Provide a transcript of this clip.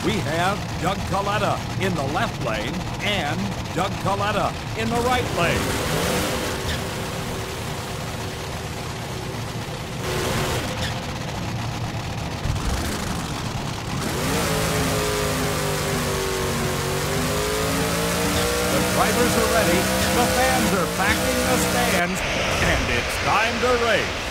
We have Doug Coletta in the left lane and Doug Coletta in the right lane. The drivers are ready, the fans are packing the stands, and it's time to race.